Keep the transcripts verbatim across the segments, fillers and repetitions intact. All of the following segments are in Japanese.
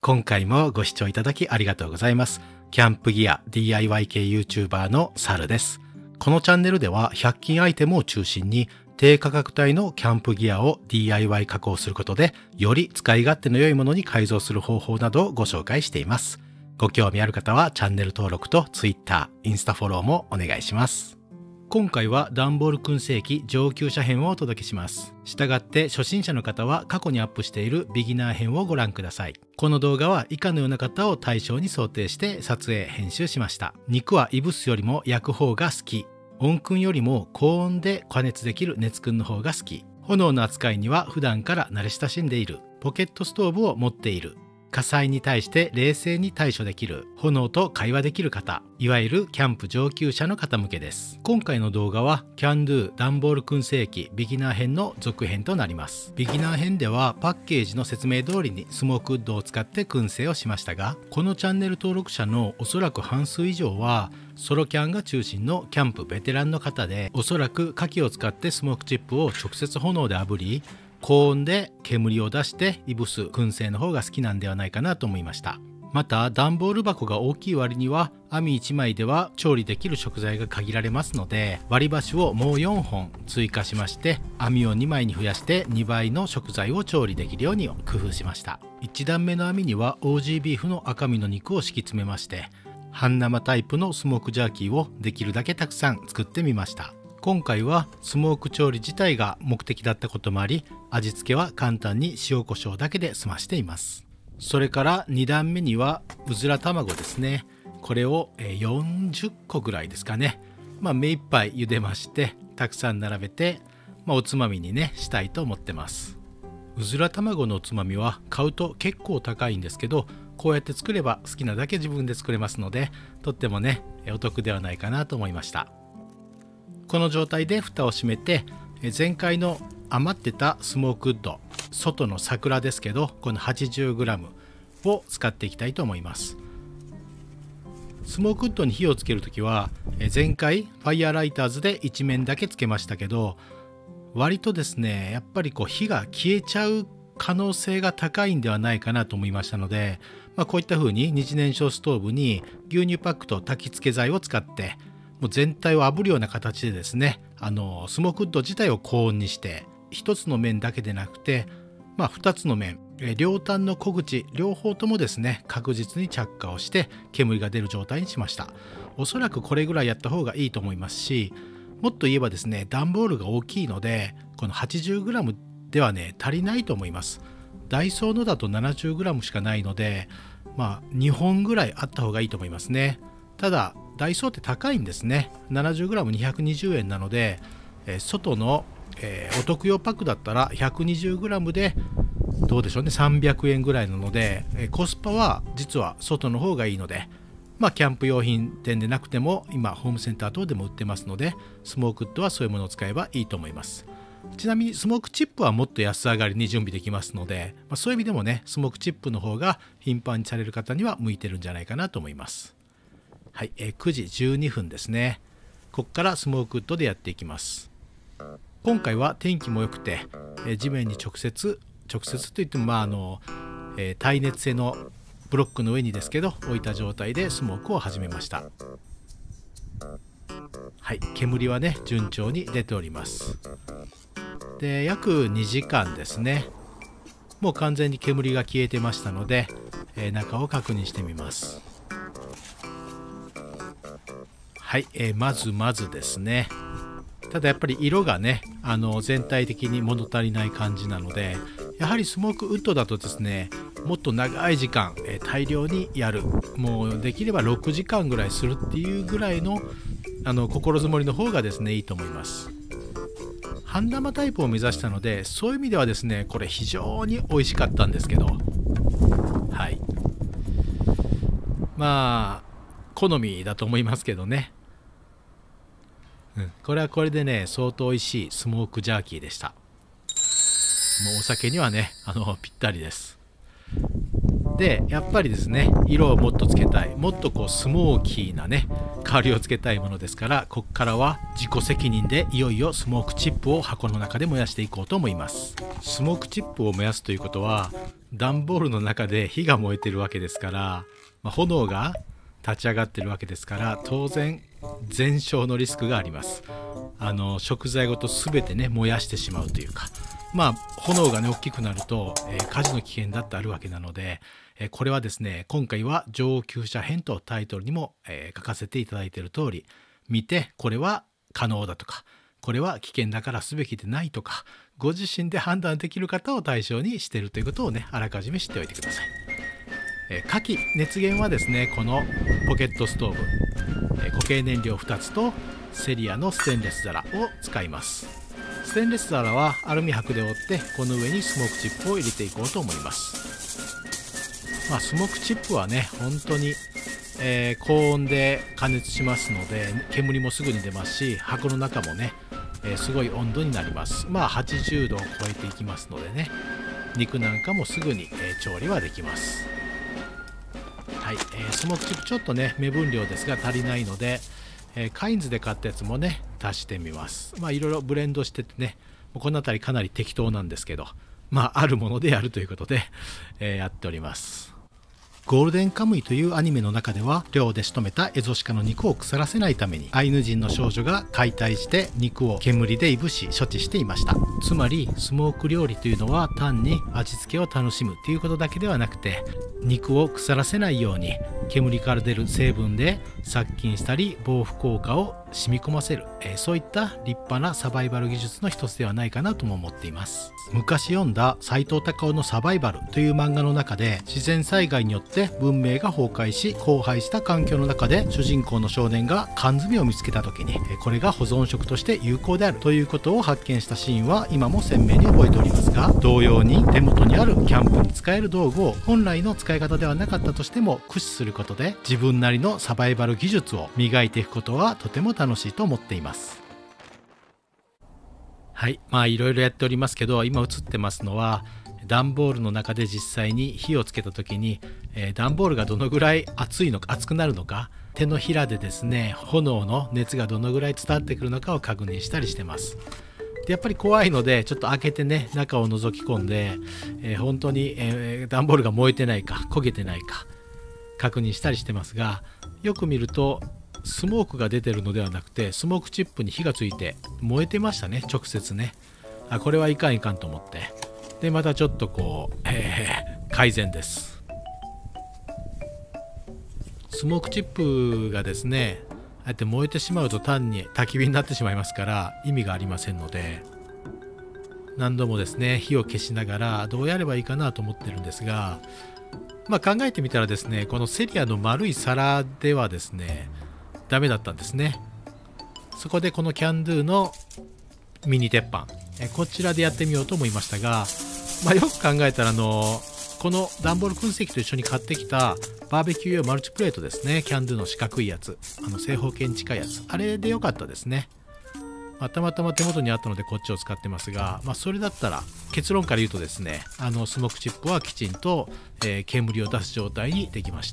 今回もご視聴いただきありがとうございます。キャンプギア ディーアイワイ 系 YouTuber のサルです。このチャンネルではひゃく均アイテムを中心に低価格帯のキャンプギアを ディーアイワイ 加工することでより使い勝手の良いものに改造する方法などをご紹介しています。ご興味ある方はチャンネル登録と Twitter、インスタフォローもお願いします。今回は段ボール燻製機上級者編をお届けします。したがって初心者の方は過去にアップしているビギナー編をご覧ください。この動画は以下のような方を対象に想定して撮影編集しました。肉はいぶすよりも焼く方が好き。温燻よりも高温で加熱できる熱燻の方が好き。炎の扱いには普段から慣れ親しんでいる。ポケットストーブを持っている。火災に対して冷静に対処できる。炎と会話できる方。いわゆるキャンプ上級者の方向けです。今回の動画は キャンドゥ 段ボール燻製機ビギナー編の続編となります。ビギナー編ではパッケージの説明通りにスモークウッドを使って燻製をしましたが、このチャンネル登録者のおそらく半数以上はソロキャンが中心のキャンプベテランの方で、おそらく火器を使ってスモークチップを直接炎で炙り高温で煙を出していぶす燻製の方が好きなんではないかなと思いました。また段ボール箱が大きい割には網いちまいでは調理できる食材が限られますので、割り箸をもうよんほん追加しまして網をにまいに増やしてにばいの食材を調理できるように工夫しました。いち段目の網には オージー ビーフの赤身の肉を敷き詰めまして、半生タイプのスモークジャーキーをできるだけたくさん作ってみました。今回はスモーク調理自体が目的だったこともあり、味付けは簡単に塩コショウだけで済ましています。それからに段目にはうずら卵ですね。これをよんじゅっこぐらいですかね。まあ目いっぱい茹でましてたくさん並べて、まあ、おつまみにねしたいと思ってます。うずら卵のおつまみは買うと結構高いんですけど、こうやって作れば好きなだけ自分で作れますので、とってもねお得ではないかなと思いました。この状態で蓋を閉めて、前回の余ってたスモークウッド、外の桜ですけどこの はちじゅうグラム を使っていきたいと思います。スモークウッドに火をつけるときは前回ファイヤーライターズでいち面だけつけましたけど、割とですねやっぱりこう火が消えちゃう可能性が高いんではないかなと思いましたので、まあ、こういった風に二次燃焼ストーブに牛乳パックと焚き付け剤を使ってもう全体を炙るような形でですね、あのスモークウッド自体を高温にして一つの面だけでなくて、まあ、二つの面両端の小口両方ともですね確実に着火をして煙が出る状態にしました。おそらくこれぐらいやった方がいいと思いますし、もっと言えばですね段ボールが大きいのでこの はちじゅうグラム ではね足りないと思います。ダイソーのだと ななじゅうグラム しかないので、まあにほんぐらいあった方がいいと思いますね。ただダイソーって高いんですね。 ななじゅうグラムにひゃくにじゅうえんなので、えー、外の、えー、お得用パックだったら ひゃくにじゅうグラム でどうでしょうねさんびゃくえんぐらいなので、えー、コスパは実は外の方がいいので、まあキャンプ用品店でなくても今ホームセンター等でも売ってますので、スモークウッドはそういうものを使えばいいと思います。ちなみにスモークチップはもっと安上がりに準備できますので、まあ、そういう意味でもねスモークチップの方が頻繁にされる方には向いてるんじゃないかなと思います。はい、えー、くじじゅうにふんですね。ここからスモークウッドでやっていきます。今回は天気も良くて、えー、地面に直接直接といってもまああの、えー、耐熱性のブロックの上にですけど置いた状態でスモークを始めました。はい、煙はね順調に出ております。で約にじかんですね。もう完全に煙が消えてましたので、えー、中を確認してみます。はい、えー、まずまずですね、ただやっぱり色がねあの全体的に物足りない感じなので、やはりスモークウッドだとですねもっと長い時間、えー、大量にやる、もうできればろくじかんぐらいするっていうぐらいのあの心づもりの方がですねいいと思います。半生タイプを目指したので、そういう意味ではですねこれ非常に美味しかったんですけど、はい、まあ好みだと思いますけどね。うん、これはこれでね相当美味しいスモークジャーキーでした。もうお酒にはねあのぴったりです。でやっぱりですね色をもっとつけたい、もっとこうスモーキーなね香りをつけたいものですから、ここからは自己責任でいよいよスモークチップを箱の中で燃やしていこうと思います。スモークチップを燃やすということは段ボールの中で火が燃えてるわけですから、まあ、炎が立ち上がってるわけですから、当然全焼のリスクがあります。あの食材ごと全てね燃やしてしまうというか、まあ炎がね大きくなると、えー、火事の危険だってあるわけなので、えー、これはですね今回は上級者編とタイトルにも、えー、書かせていただいている通り、見てこれは可能だとか、これは危険だからすべきでないとか、ご自身で判断できる方を対象にしているということをねあらかじめ知っておいてください。えー、火気熱源はですねこのポケットストーブ、えー、固形燃料ふたつとセリアのステンレス皿を使います。ステンレス皿はアルミ箔で覆ってこの上にスモークチップを入れていこうと思います。まあ、スモークチップはね本当に、えー、高温で加熱しますので煙もすぐに出ますし、箱の中もね、えー、すごい温度になります。まあはちじゅうどを超えていきますのでね、肉なんかもすぐに、えー、調理はできます。はい、えー、スモークチップちょっとね目分量ですが足りないので、えー、カインズで買ったやつもね足してみます。まあいろいろブレンドしててね、この辺りかなり適当なんですけど、まああるものでやるということで、えー、やっております。ゴールデンカムイというアニメの中では、漁で仕留めたエゾシカの肉を腐らせないためにアイヌ人の少女が解体して肉を煙でいぶし処置していました。つまりスモーク料理というのは単に味付けを楽しむということだけではなくて、肉を腐らせないように煙から出る成分で殺菌したり防腐効果を染み込ませる、えー、そういった立派なサバイバル技術の一つではないかなとも思っています。昔読んだ斎藤隆夫のサバイバルという漫画の中で、自然災害によって文明が崩壊し荒廃した環境の中で主人公の少年が缶詰を見つけた時に、これが保存食として有効であるということを発見したシーンは今も鮮明に覚えておりますが、同様に手元にあるキャンプに使える道具を本来の使い方ではなかったとしても駆使することで自分なりのサバイバル技術を磨いていくことはとても楽しいと思っています。はい、まあいろいろやっておりますけど、今映ってますのは段ボールの中で実際に火をつけた時に、えー、段ボールがどのぐらい熱いのか熱くなるのか、手のひらでですね炎の熱がどのぐらい伝わってくるのかを確認したりしてます。でやっぱり怖いのでちょっと開けてね中を覗き込んで、えー、本当に、えー、段ボールが燃えてないか焦げてないか確認したりしてますが、よく見るとスモークが出てるのではなくてスモークチップに火がついて燃えてましたね、直接ね。あ、これはいかんいかんと思って、でまたちょっとこう、えー、改善です。スモークチップがですねああやって燃えてしまうと単に焚き火になってしまいますから意味がありませんので、何度もですね火を消しながらどうやればいいかなと思ってるんですが、まあ考えてみたらですねこのセリアの丸い皿ではですねダメだったんですね。そこでこのキャンドゥのミニ鉄板、えこちらでやってみようと思いましたが、まあ、よく考えたらあのこの段ボール燻製機と一緒に買ってきたバーベキュー用マルチプレートですね、キャンドゥの四角いやつ、あの正方形に近いやつ、あれでよかったですね。まあ、たまたま手元にあったのでこっちを使ってますが、まあ、それだったら結論から言うとですねあのスモークチップはきちんと、えー、煙を出す状態にできました。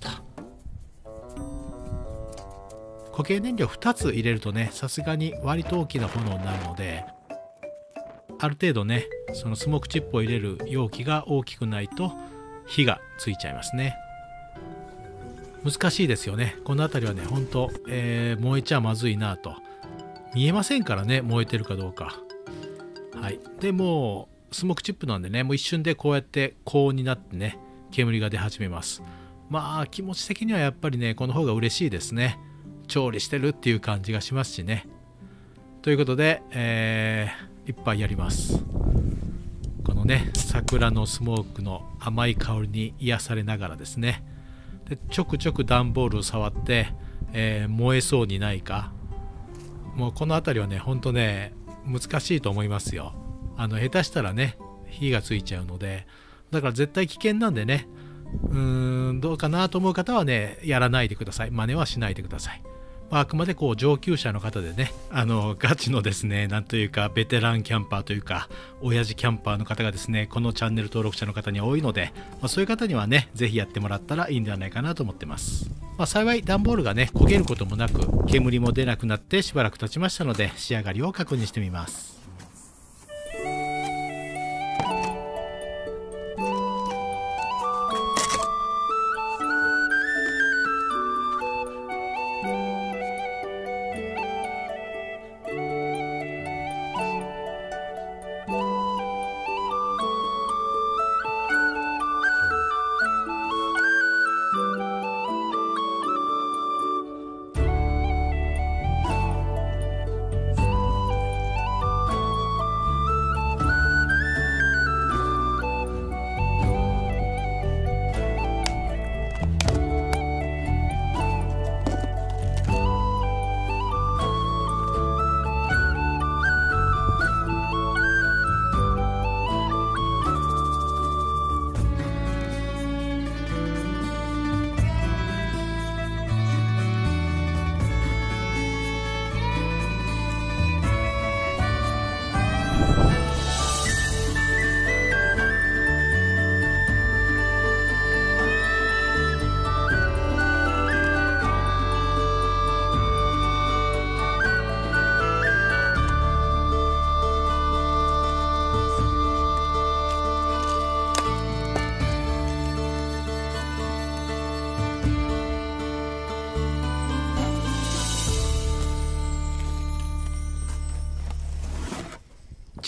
固形燃料ふたつ入れるとねさすがに割と大きな炎になるので、ある程度ねそのスモークチップを入れる容器が大きくないと火がついちゃいますね。難しいですよねこの辺りはね本当、えー、燃えちゃまずいなと、見えませんからね燃えてるかどうか。はい、でもうスモークチップなんでねもう一瞬でこうやって高温になってね煙が出始めます。まあ気持ち的にはやっぱりねこの方が嬉しいですね。調理してるっていう感じがしますしね。ということで、えー、いっぱいやります。このね桜のスモークの甘い香りに癒されながらですね、でちょくちょく段ボールを触って、えー、燃えそうにないか、もうこの辺りはねほんとね難しいと思いますよ。あの下手したらね火がついちゃうので、だから絶対危険なんでね、うーんどうかなと思う方はねやらないでください。真似はしないでください。まあ、あくまでこう上級者の方でねあのガチのですねなんというかベテランキャンパーというか親父キャンパーの方がですねこのチャンネル登録者の方には多いので、まあ、そういう方にはねぜひやってもらったらいいんではないかなと思ってます。まあ、幸い段ボールがね焦げることもなく煙も出なくなってしばらく経ちましたので仕上がりを確認してみます。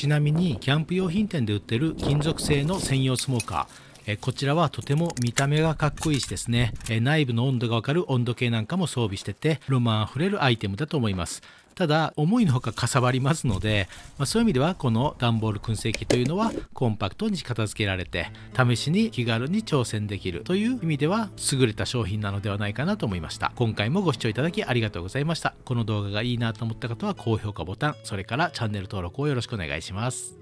ちなみにキャンプ用品店で売ってる金属製の専用スモーカー、えこちらはとても見た目がかっこいいしですね、え内部の温度がわかる温度計なんかも装備しててロマンあふれるアイテムだと思います。ただ思いのほかかさばりますので、まあ、そういう意味ではこの段ボール燻製機というのはコンパクトに片付けられて試しに気軽に挑戦できるという意味では優れた商品なのではないかなと思いました。今回もご視聴いただきありがとうございました。この動画がいいなと思った方は高評価ボタン、それからチャンネル登録をよろしくお願いします。